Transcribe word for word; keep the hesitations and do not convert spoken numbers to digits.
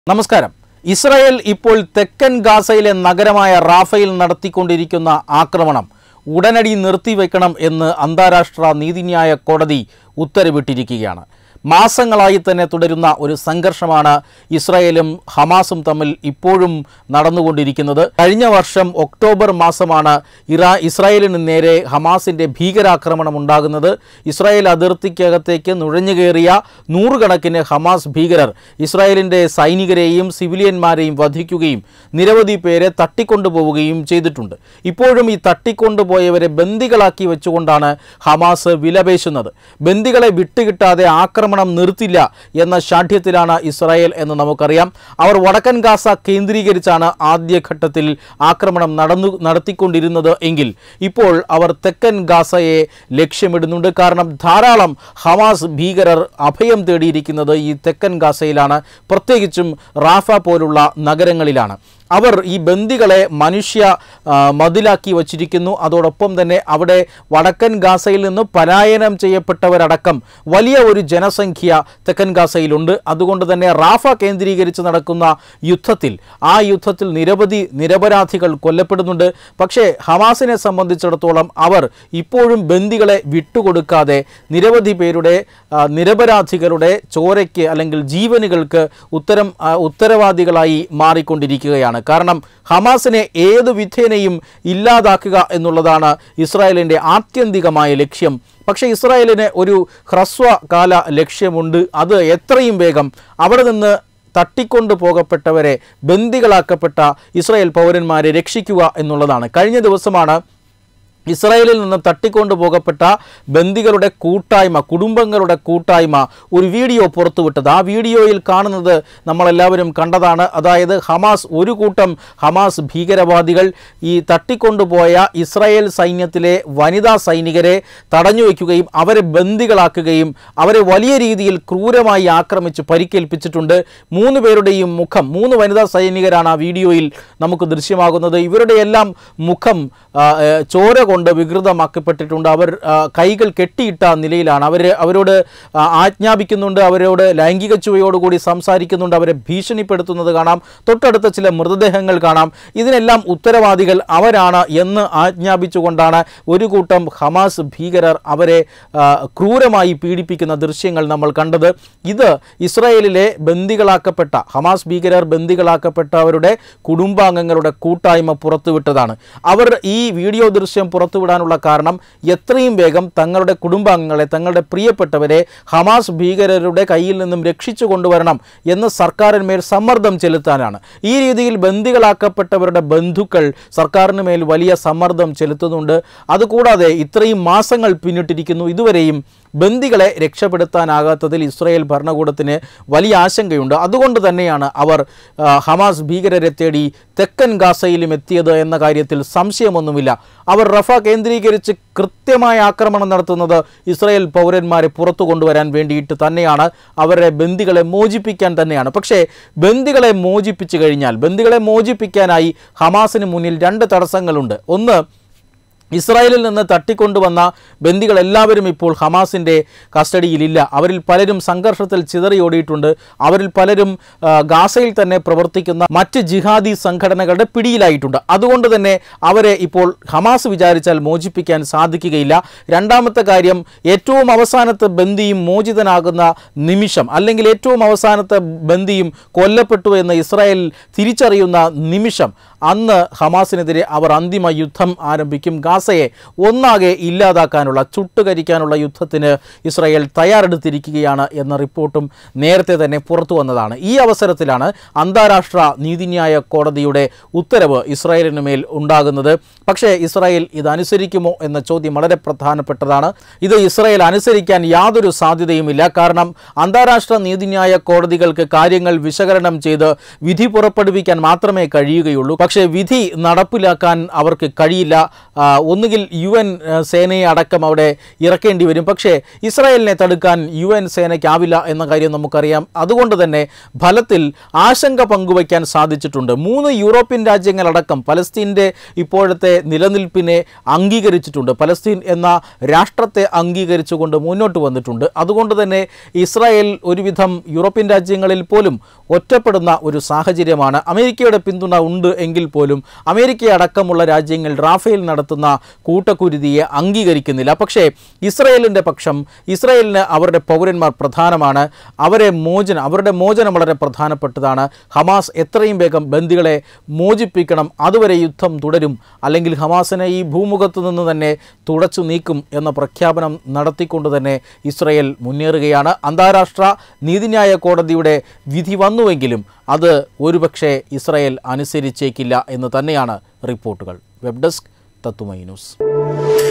നമസ്കാരം. ഇസ്രായേൽ ഇപ്പോൾ തെക്കൻ ഗാസയിലെ നഗരമായ റാഫയിൽ നടത്തിക്കൊണ്ടിരിക്കുന്ന ആക്രമണം ഉടനടി നിർത്തിവെക്കണം എന്ന് അന്താരാഷ്ട്ര നീതിന്യായ കോടതി ഉത്തരവിട്ടിരിക്കുകയാണ്. മാസങ്ങളായി തന്നെ തുടരുന്ന ഒരു സംഘർഷമാണ് ഇസ്രായേലും ഹമാസും തമ്മിൽ ഇപ്പോഴും നടന്നുകൊണ്ടിരിക്കുന്നത്. കഴിഞ്ഞ വർഷം ഒക്ടോബർ മാസമാണ് ഇറാ ഇസ്രായേലിന് നേരെ ഹമാസിൻ്റെ ഭീകരാക്രമണം ഉണ്ടാകുന്നത്. ഇസ്രായേൽ അതിർത്തിക്കകത്തേക്ക് നുഴഞ്ഞുകയറിയ നൂറുകണക്കിന് ഹമാസ് ഭീകരർ ഇസ്രായേലിൻ്റെ സൈനികരെയും സിവിലിയന്മാരെയും വധിക്കുകയും നിരവധി പേരെ തട്ടിക്കൊണ്ടുപോവുകയും ചെയ്തിട്ടുണ്ട്. ഇപ്പോഴും ഈ തട്ടിക്കൊണ്ടുപോയവരെ ബന്ദികളാക്കി വെച്ചുകൊണ്ടാണ് ഹമാസ് വിലപേശുന്നത്. ബന്ദികളെ വിട്ടുകിട്ടാതെ ആക്രമണം നിർത്തില്ല എന്ന ശാഠ്യത്തിലാണ് ഇസ്രായേൽ എന്ന് നമുക്കറിയാം. അവർ വടക്കൻ ഗാസ കേന്ദ്രീകരിച്ചാണ് ആദ്യഘട്ടത്തിൽ ആക്രമണം നടന്നു നടത്തിക്കൊണ്ടിരുന്നത് എങ്കിൽ ഇപ്പോൾ അവർ തെക്കൻ ഗാസയെ ലക്ഷ്യമിടുന്നുണ്ട്. കാരണം ധാരാളം ഹമാസ് ഭീകരർ അഭയം തേടിയിരിക്കുന്നത് ഈ തെക്കൻ ഗാസയിലാണ്, പ്രത്യേകിച്ചും റാഫ പോലുള്ള നഗരങ്ങളിലാണ്. അവർ ഈ ബന്ദികളെ മനുഷ്യ മതിലാക്കി വച്ചിരിക്കുന്നു. അതോടൊപ്പം തന്നെ അവിടെ വടക്കൻ ഗാസയിൽ നിന്ന് പലായനം ചെയ്യപ്പെട്ടവരടക്കം വലിയ ഒരു ജനസംഖ്യ തെക്കൻ ഗാസയിലുണ്ട്. അതുകൊണ്ട് തന്നെ റാഫ കേന്ദ്രീകരിച്ച് നടക്കുന്ന യുദ്ധത്തിൽ ആ യുദ്ധത്തിൽ നിരവധി നിരപരാധികൾ കൊല്ലപ്പെടുന്നുണ്ട്. പക്ഷേ ഹമാസിനെ സംബന്ധിച്ചിടത്തോളം അവർ ഇപ്പോഴും ബന്ദികളെ വിട്ടുകൊടുക്കാതെ നിരവധി പേരുടെ നിരപരാധികളുടെ ചോരയ്ക്ക് അല്ലെങ്കിൽ ജീവനുകൾക്ക് ഉത്തരം ഉത്തരവാദികളായി മാറിക്കൊണ്ടിരിക്കുകയാണ്. കാരണം ഹമാസിനെ ഏതു വിധേനയും ഇല്ലാതാക്കുക എന്നുള്ളതാണ് ഇസ്രായേലിൻ്റെ ആത്യന്തികമായ ലക്ഷ്യം. പക്ഷേ ഇസ്രായേലിന് ഒരു ഹ്രസ്വകാല ലക്ഷ്യമുണ്ട്. അത് എത്രയും വേഗം അവിടെ നിന്ന് തട്ടിക്കൊണ്ടു പോകപ്പെട്ടവരെ, ബന്ദികളാക്കപ്പെട്ട ഇസ്രായേൽ പൗരന്മാരെ രക്ഷിക്കുക എന്നുള്ളതാണ്. കഴിഞ്ഞ ദിവസമാണ് ഇസ്രായേലിൽ നിന്ന് തട്ടിക്കൊണ്ടു പോകപ്പെട്ട ബന്ദികളുടെ കൂട്ടായ്മ, കുടുംബങ്ങളുടെ കൂട്ടായ്മ ഒരു വീഡിയോ പുറത്തുവിട്ടത്. ആ വീഡിയോയിൽ കാണുന്നത് നമ്മളെല്ലാവരും കണ്ടതാണ്. അതായത് ഹമാസ് ഒരു കൂട്ടം ഹമാസ് ഭീകരവാദികൾ ഈ തട്ടിക്കൊണ്ടുപോയ ഇസ്രായേൽ സൈന്യത്തിലെ വനിതാ സൈനികരെ തടഞ്ഞു വയ്ക്കുകയും അവരെ ബന്ദികളാക്കുകയും അവരെ വലിയ രീതിയിൽ ക്രൂരമായി ആക്രമിച്ച് പരിക്കേൽപ്പിച്ചിട്ടുണ്ട്. മൂന്ന് പേരുടെയും മുഖം, മൂന്ന് വനിതാ സൈനികരാണ് ആ വീഡിയോയിൽ നമുക്ക് ദൃശ്യമാകുന്നത്. ഇവരുടെ എല്ലാം മുഖം ചോര കൊണ്ട് വികൃതമാക്കപ്പെട്ടിട്ടുണ്ട്. അവർ കൈകൾ കെട്ടിയിട്ട നിലയിലാണ്. അവർ അവരോട് ആജ്ഞാപിക്കുന്നുണ്ട്, അവരോട് ലൈംഗിക ചുവയോടുകൂടി സംസാരിക്കുന്നുണ്ട്, അവരെ ഭീഷണിപ്പെടുത്തുന്നത് കാണാം. തൊട്ടടുത്ത ചില മൃതദേഹങ്ങൾ കാണാം. ഇതിനെല്ലാം ഉത്തരവാദികൾ അവരാണ് എന്ന് ആജ്ഞാപിച്ചുകൊണ്ടാണ് ഒരു കൂട്ടം ഹമാസ് ഭീകരർ അവരെ ക്രൂരമായി പീഡിപ്പിക്കുന്ന ദൃശ്യങ്ങൾ നമ്മൾ കണ്ടത്. ഇത് ഇസ്രായേലിലെ ബന്ദികളാക്കപ്പെട്ട ഹമാസ് ഭീകരർ ബന്ദികളാക്കപ്പെട്ടവരുടെ കുടുംബാംഗങ്ങളുടെ കൂട്ടായ്മ പുറത്തുവിട്ടതാണ്. അവർ ഈ വീഡിയോ ദൃശ്യം പുറത്തുവിടാനുള്ള കാരണം എത്രയും വേഗം തങ്ങളുടെ കുടുംബാംഗങ്ങളെ, തങ്ങളുടെ പ്രിയപ്പെട്ടവരെ ഹമാസ് ഭീകരരുടെ കയ്യിൽ നിന്നും രക്ഷിച്ചു കൊണ്ടുവരണം എന്ന് സർക്കാരിന്മേൽ സമ്മർദ്ദം ചെലുത്താനാണ്. ഈ രീതിയിൽ ബന്ദികളാക്കപ്പെട്ടവരുടെ ബന്ധുക്കൾ സർക്കാരിന് മേൽ വലിയ സമ്മർദ്ദം ചെലുത്തുന്നുണ്ട്. അതുകൂടാതെ ഇത്രയും മാസങ്ങൾ പിന്നിട്ടിരിക്കുന്നു, ഇതുവരെയും ബന്ദികളെ രക്ഷപ്പെടുത്താനാകാത്തതിൽ ഇസ്രായേൽ ഭരണകൂടത്തിന് വലിയ ആശങ്കയുണ്ട്. അതുകൊണ്ട് തന്നെയാണ് അവർ ഹമാസ് ഭീകരരെ തേടി തെക്കൻ ഗാസയിലും എത്തിയത് എന്ന കാര്യത്തിൽ സംശയമൊന്നുമില്ല. അവർ റഫ കേന്ദ്രീകരിച്ച് കൃത്യമായ ആക്രമണം നടത്തുന്നത് ഇസ്രായേൽ പൗരന്മാരെ പുറത്തു കൊണ്ടുവരാൻ വേണ്ടിയിട്ട് തന്നെയാണ്, അവരെ ബന്ദികളെ മോചിപ്പിക്കാൻ തന്നെയാണ്. പക്ഷേ ബന്ദികളെ മോചിപ്പിച്ചു കഴിഞ്ഞാൽ, ബന്ദികളെ മോചിപ്പിക്കാനായി ഹമാസിന് മുന്നിൽ രണ്ട് തടസ്സങ്ങളുണ്ട്. ഒന്ന്, ഇസ്രായേലിൽ നിന്ന് തട്ടിക്കൊണ്ടുവന്ന ബന്ദികൾ എല്ലാവരും ഇപ്പോൾ ഹമാസിൻ്റെ കസ്റ്റഡിയിലില്ല. അവരിൽ പലരും സംഘർഷത്തിൽ ചിതറിയോടിയിട്ടുണ്ട്. അവരിൽ പലരും ഗാസയിൽ തന്നെ പ്രവർത്തിക്കുന്ന മറ്റ് ജിഹാദി സംഘടനകളുടെ പിടിയിലായിട്ടുണ്ട്. അതുകൊണ്ട് തന്നെ അവരെ ഇപ്പോൾ ഹമാസ് വിചാരിച്ചാൽ മോചിപ്പിക്കാൻ സാധിക്കുകയില്ല. രണ്ടാമത്തെ കാര്യം, ഏറ്റവും അവസാനത്തെ ബന്ദിയും മോചിതനാകുന്ന നിമിഷം, അല്ലെങ്കിൽ ഏറ്റവും അവസാനത്തെ ബന്ദിയും കൊല്ലപ്പെട്ടു എന്ന് ഇസ്രായേൽ തിരിച്ചറിയുന്ന നിമിഷം, അന്ന് ഹമാസിനെതിരെ അവർ അന്തിമ യുദ്ധം ആരംഭിക്കും. ഗാസയെ ഒന്നാകെ ഇല്ലാതാക്കാനുള്ള, ചുട്ടുകരിക്കാനുള്ള യുദ്ധത്തിന് ഇസ്രായേൽ തയ്യാറെടുത്തിരിക്കുകയാണ് എന്ന റിപ്പോർട്ടും നേരത്തെ തന്നെ പുറത്തു വന്നതാണ്. ഈ അവസരത്തിലാണ് അന്താരാഷ്ട്ര നീതിന്യായ കോടതിയുടെ ഉത്തരവ് ഇസ്രായേലിന് മേൽ ഉണ്ടാകുന്നത്. പക്ഷേ ഇസ്രായേൽ ഇത് അനുസരിക്കുമോ എന്ന ചോദ്യം വളരെ പ്രധാനപ്പെട്ടതാണ്. ഇത് ഇസ്രായേൽ അനുസരിക്കാൻ യാതൊരു സാധ്യതയുമില്ല. കാരണം അന്താരാഷ്ട്ര നീതിന്യായ കോടതികൾക്ക് കാര്യങ്ങൾ വിശകലനം ചെയ്ത് വിധി പുറപ്പെടുവിക്കാൻ മാത്രമേ കഴിയുകയുള്ളൂ. പക്ഷേ വിധി നടപ്പിലാക്കാൻ അവർക്ക് കഴിയില്ല. ഒന്നുകിൽ യു എൻ സേനയെ അടക്കം അവിടെ ഇറക്കേണ്ടി വരും. പക്ഷേ ഇസ്രായേലിനെ തടുക്കാൻ യു എൻ സേനയ്ക്കാവില്ല എന്ന കാര്യം നമുക്കറിയാം. അതുകൊണ്ട് തന്നെ ഫലത്തിൽ ആശങ്ക പങ്കുവയ്ക്കാൻ സാധിച്ചിട്ടുണ്ട്. മൂന്ന് യൂറോപ്യൻ രാജ്യങ്ങളടക്കം പലസ്തീൻ്റെ ഇപ്പോഴത്തെ നിലനിൽപ്പിനെ അംഗീകരിച്ചിട്ടുണ്ട്. പലസ്തീൻ എന്ന രാഷ്ട്രത്തെ അംഗീകരിച്ചുകൊണ്ട് മുന്നോട്ട് വന്നിട്ടുണ്ട്. അതുകൊണ്ട് തന്നെ ഇസ്രായേൽ ഒരുവിധം യൂറോപ്യൻ രാജ്യങ്ങളിൽ പോലും ഒറ്റപ്പെടുന്ന ഒരു സാഹചര്യമാണ്. അമേരിക്കയുടെ പിന്തുണ ഉണ്ട് എങ്കിൽ പോലും അമേരിക്കയടക്കമുള്ള രാജ്യങ്ങൾ റാഫേൽ നടത്തുന്ന കൂട്ടക്കുരുതിയെ അംഗീകരിക്കുന്നില്ല. പക്ഷേ ഇസ്രയേലിൻ്റെ പക്ഷം, ഇസ്രയേലിന് അവരുടെ പൗരന്മാർ പ്രധാനമാണ്. അവരെ മോചനം അവരുടെ മോചനം വളരെ പ്രധാനപ്പെട്ടതാണ്. ഹമാസ് എത്രയും വേഗം ബന്ദികളെ മോചിപ്പിക്കണം, അതുവരെ യുദ്ധം തുടരും, അല്ലെങ്കിൽ ഹമാസിനെ ഈ ഭൂമുഖത്തു നിന്ന് തന്നെ തുടച്ചു നീക്കും എന്ന പ്രഖ്യാപനം നടത്തിക്കൊണ്ട് തന്നെ ഇസ്രയേൽ മുന്നേറുകയാണ്. അന്താരാഷ്ട്ര നീതിന്യായ കോടതിയുടെ വിധി വന്നുവെങ്കിലും അത് ഒരുപക്ഷെ ഇസ്രയേൽ അനുസരിച്ചേക്കില്ല എന്ന് തന്നെയാണ് റിപ്പോർട്ടുകൾ. വെബ് ഡെസ്ക് തത്തുമൈ ന്യൂസ്.